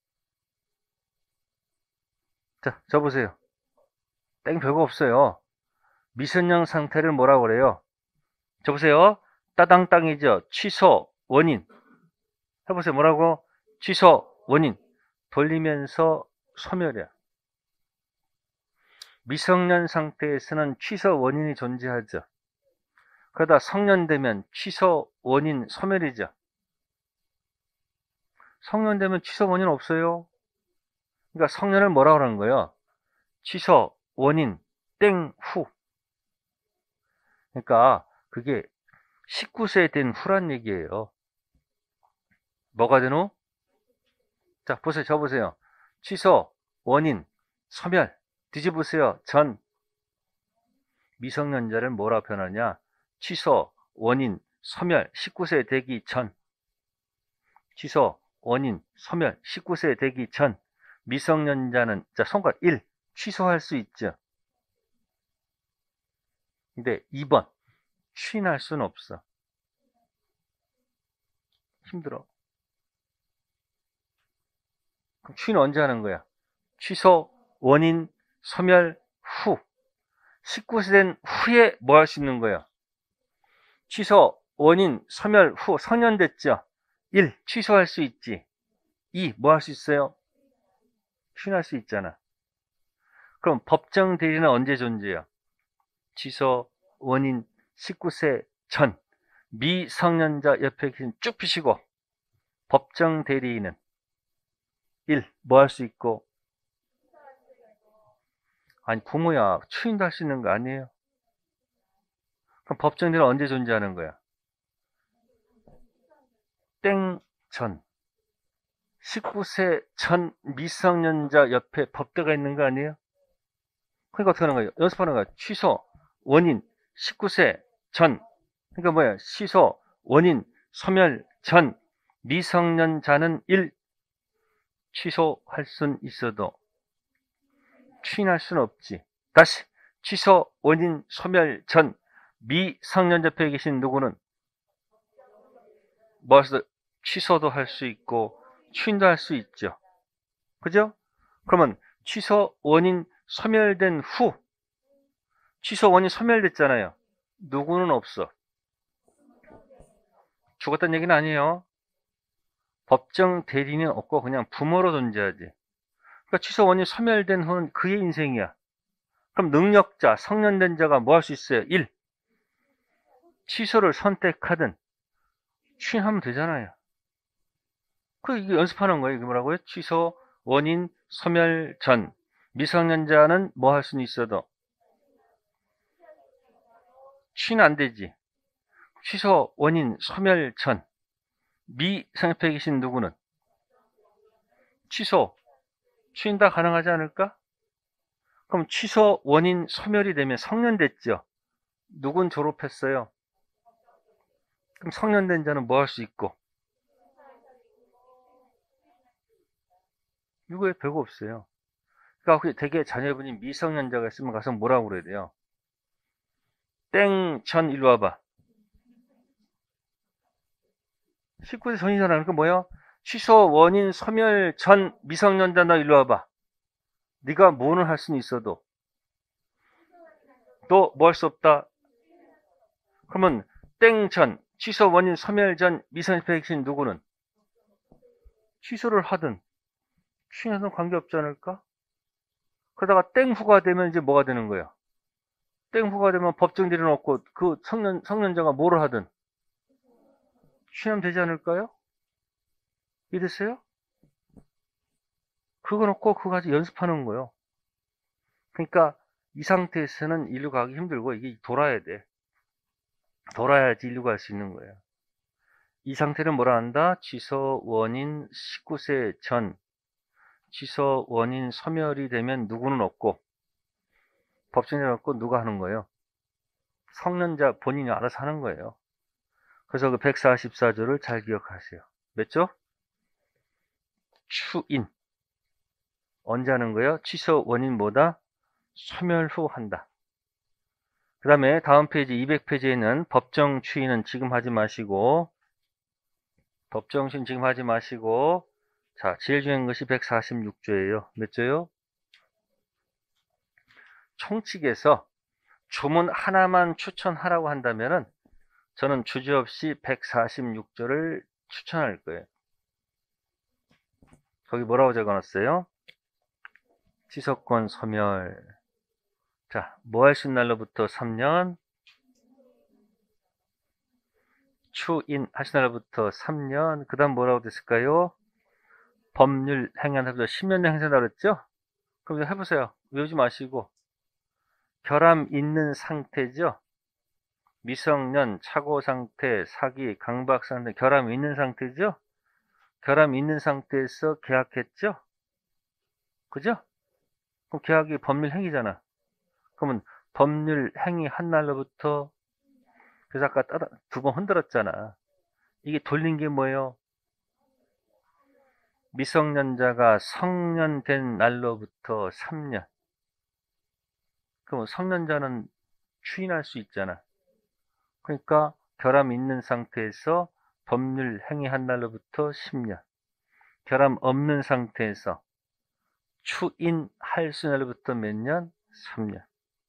자, 적어보세요. 땡 별거 없어요. 미선형 상태를 뭐라고 그래요? 적어보세요. 따당땅이죠. 취소 원인. 해보세요. 뭐라고? 취소 원인. 돌리면서 소멸이야. 미성년 상태에서는 취소 원인이 존재하죠. 그러다 성년 되면 취소 원인 소멸이죠. 성년 되면 취소 원인 없어요. 그러니까 성년을 뭐라고 하는 거예요? 취소 원인 땡 후. 그러니까 그게 십구 세 된 후란 얘기예요. 뭐가 된 후? 자, 보세요. 적어보세요. 취소 원인 소멸. 뒤집으세요. 전. 미성년자를 뭐라 표현하냐? 취소 원인 소멸 십구 세 되기 전. 취소 원인 소멸 십구 세 되기 전. 미성년자는 자 손가락 일 취소할 수 있죠. 근데 이 번 추인할 수는 없어. 힘들어. 그럼 추인 언제 하는 거야? 취소 원인 소멸 후. 십구 세 된 후에 뭐 할 수 있는 거야? 취소 원인 소멸 후 성년 됐죠. 일 취소할 수 있지. 이 뭐 할 수 있어요? 추인할 수 있잖아. 그럼 법정 대리는 언제 존재해요? 취소 원인 십구 세 전. 미성년자 옆에 계신 쭉 펴시고 법정 대리인은 일 뭐 할 수 있고, 아니 부모야 추인도 할 수 있는 거 아니에요? 그럼 법정 대리는 언제 존재하는 거야? 땡 전. 십구 세 전 미성년자 옆에 법대가 있는 거 아니에요? 그러니까 어떻게 하는 거예요? 연습하는 거야. 취소 원인 십구 세 전. 그러니까 뭐야? 취소 원인 소멸 전. 미성년자는 일 취소할 순 있어도 추인할 수는 없지. 다시 취소 원인 소멸 전. 미성년자 옆에 계신 누구는 뭐해서 취소도 할 수 있고 추인도 할 수 있죠. 그죠? 그러면 취소 원인 소멸된 후, 취소 원인 소멸됐잖아요. 누구는 없어. 죽었다는 얘기는 아니에요. 법정 대리인은 없고 그냥 부모로 존재하지. 그러니까 취소 원인 소멸된 후는 그의 인생이야. 그럼 능력자, 성년된 자가 뭐 할 수 있어요? 일. 취소를 선택하든 추인하면 되잖아요. 그 이게 연습하는 거예요. 이게 뭐라고요? 취소 원인 소멸 전. 미성년자는 뭐 할 수는 있어도 추인 안 되지. 취소 원인 소멸 전. 미성년자에 계신 누구는 취소 추인 다 가능하지 않을까? 그럼 취소 원인 소멸이 되면 성년 됐죠. 누군 졸업했어요. 그럼 성년된 자는 뭐 할 수 있고? 이거에 별거 없어요. 그러니까 되게 자녀분이 미성년자가 있으면 가서 뭐라고 그래야 돼요? 땡 전 일로 와봐. 십구 세 전이잖아. 그러니까 뭐야? 취소 원인 소멸 전 미성년자 너 일로 와봐. 네가 뭐는 할 수는 있어도 또 뭐 할 수 없다. 그러면 땡 전 취소 원인 소멸 전 미성년자 계신 누구는 취소를 하든 추인하든 관계없지 않을까? 그러다가 땡 후가 되면 이제 뭐가 되는 거야? 땡 후가 되면 법정 대리는 없고 그 성년, 성년자가 뭐를 하든 추인하면 되지 않을까요? 이해됐어요? 그거 놓고 그거 가지고 연습하는 거예요. 그러니까 이 상태에서는 일로 가기 힘들고 이게 돌아야 돼. 돌아야지 일로 갈 수 있는 거예요. 이 상태를 뭐라 한다? 취소 원인 십구 세 전. 취소 원인 소멸이 되면 누구는 없고 법정이 없고 누가 하는 거예요? 성년자 본인이 알아서 하는 거예요. 그래서 그 백사십사 조를 잘 기억하세요. 몇 조? 추인. 언제 하는 거예요? 취소 원인 뭐다? 소멸 후 한다. 그 다음에 다음 페이지 이백 페이지에는 법정 추인은 지금 하지 마시고 법정 추인 지금 하지 마시고 자 제일 중요한 것이 백사십육 조예요. 몇 조요? 총칙에서 조문 하나만 추천하라고 한다면은 저는 주저없이 백사십육 조를 추천할 거예요. 거기 뭐라고 적어놨어요? 취소권 소멸. 자, 뭐 할 수 있는 날로부터 삼 년? 추인 할 수 있는 날로부터 삼 년. 그 다음 뭐라고 됐을까요? 법률 행한 날부터 십 년 행사한다고 그랬죠? 그럼 해보세요. 외우지 마시고. 결함 있는 상태죠? 미성년, 착오 상태, 사기, 강박 상태, 결함 있는 상태죠? 결함 있는 상태에서 계약했죠? 그죠? 그럼 계약이 법률 행위잖아. 그러면 법률 행위 한 날로부터 그래서 아까 두 번 흔들었잖아. 이게 돌린 게 뭐예요? 미성년자가 성년된 날로부터 삼 년. 그럼 성년자는 추인할 수 있잖아. 그러니까 결함 있는 상태에서 법률 행위한 날로부터 십 년. 결함 없는 상태에서 추인할 수 있는 날로부터 몇 년? 삼 년.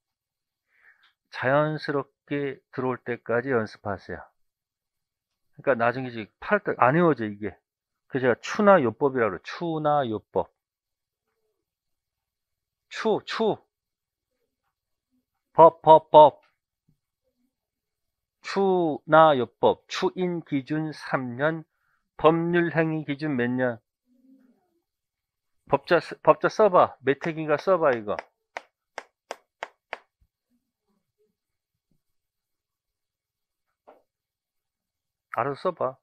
자연스럽게 들어올 때까지 연습하세요. 그러니까 나중에 이제 팔 때 안 외워져 이게. 그래서 제가 추나 요법이라고 그래요. 추나 요법. 추, 추. 법, 법, 법. 추나 요법. 추인 기준 삼 년. 법률 행위 기준 몇 년? 법자, 법자 써봐. 메택인가 써봐, 이거. 알아서 써봐.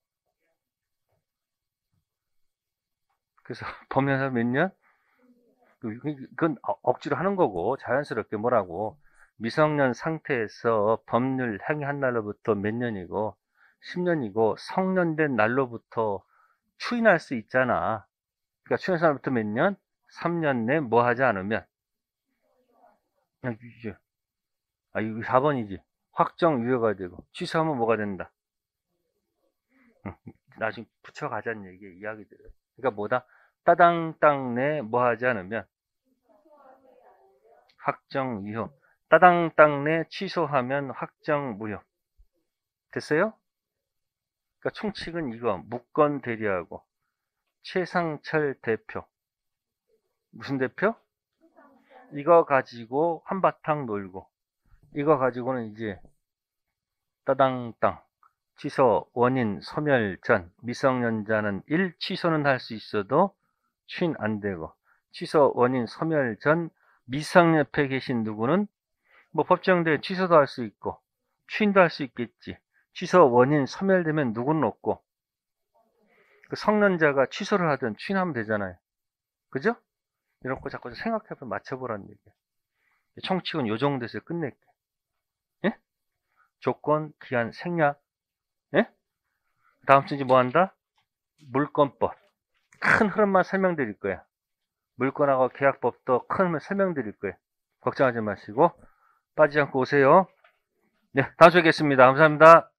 그래서 법률사 몇 년? 그건 억지로 하는 거고 자연스럽게 뭐라고 미성년 상태에서 법률 행위한 날로부터 몇 년이고 십 년이고 성년된 날로부터 추인할 수 있잖아. 그러니까 추인한 날부터 몇 년? 삼 년 내 뭐 하지 않으면 그냥 유지. 아 이거 사 번이지. 확정 유효가 되고 취소하면 뭐가 된다. 응. 나중에 붙여가자는 얘기 이야기들을. 그러니까 뭐다? 따당땅 내 뭐 하지 않으면 확정 유효. 따당땅 내 취소하면 확정 무효. 됐어요? 그러니까 총칙은 이거 무건 대리하고 최상철 대표. 무슨 대표? 이거 가지고 한바탕 놀고 이거 가지고는 이제 따당땅 취소 원인 소멸 전 미성년자는 일 취소는 할 수 있어도 추인 안 되고 취소 원인 소멸 전 미성 옆에 계신 누구는 뭐 법정대회 취소도 할 수 있고 추인도 할 수 있겠지. 취소 원인 소멸되면 누구는 없고 그 성년자가 취소를 하든 추인하면 되잖아요. 그죠? 이런 거 자꾸 생각해서 맞춰보라는 얘기야. 총칙은 요 정도에서 끝낼게. 예? 조건, 기한, 생략. 예? 다음 주 이제 뭐 한다? 물권법. 큰 흐름만 설명드릴 거야. 물권하고 계약법도 큰 흐름을 설명드릴 거예요. 걱정하지 마시고 빠지지 않고 오세요. 네, 다음 주에 뵙겠습니다. 감사합니다.